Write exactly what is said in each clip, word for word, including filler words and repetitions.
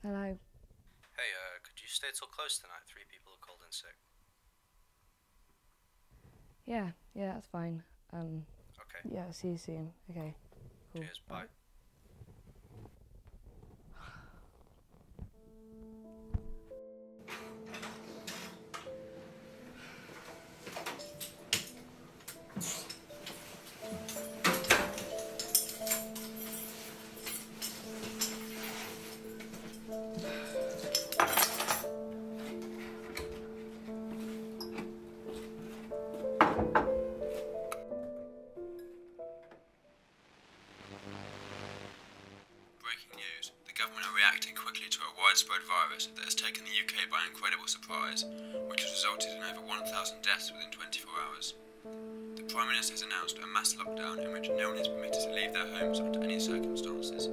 Hello. Hey, uh, could you stay till close tonight? Three people are called in sick. Yeah, yeah, that's fine. Um, Okay. yeah, see you soon. Okay, cool. Cheers, bye. Breaking news. The government are reacting quickly to a widespread virus that has taken the U K by incredible surprise, which has resulted in over one thousand deaths within twenty-four hours. The Prime Minister has announced a mass lockdown in which no one is permitted to leave their homes under any circumstances.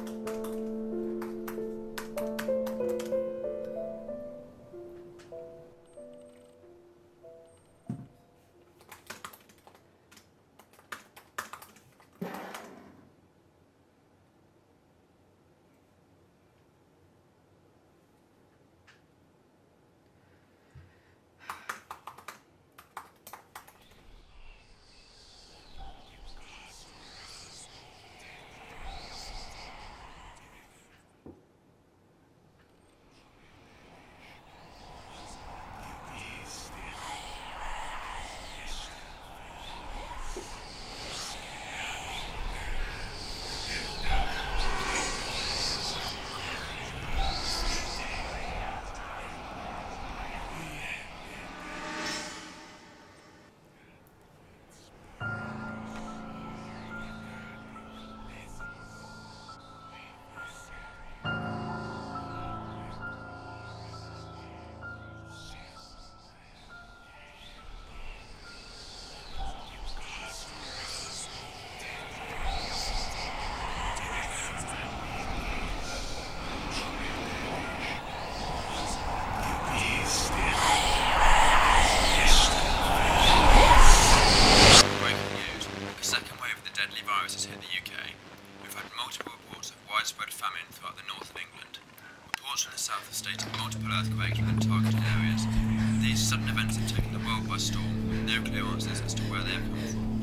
Widespread famine throughout the north of England. Reports from the south have stated multiple earthquakes within targeted areas. These sudden events have taken the world by storm, with no clear answers as to where they have come from.